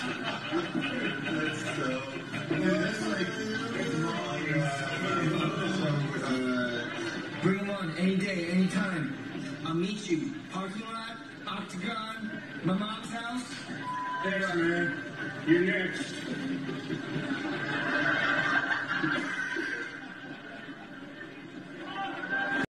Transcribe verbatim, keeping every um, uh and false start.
That's so. That's like. Bring them on any day, any time. I'll meet you. Parking lot, Octagon, my mom's house. Thanks, man. You're next.